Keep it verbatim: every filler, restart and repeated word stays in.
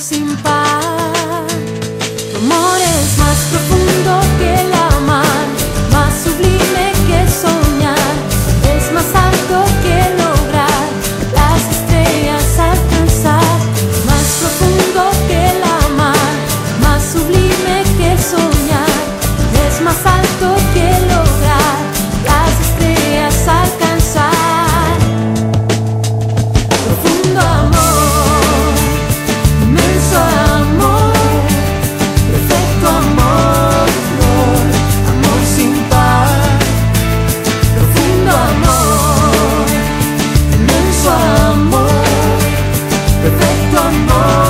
sin par. Tu amor es más profundo que la mar, más sublime que soñar, es más alto que lograr las estrellas alcanzar. Más profundo que la mar, más sublime que soñar, es más alto que lograr las estrellas alcanzar. Profundo amor, inmenso amor, perfecto amor, amor sin par. Profundo amor, inmenso amor, perfecto amor.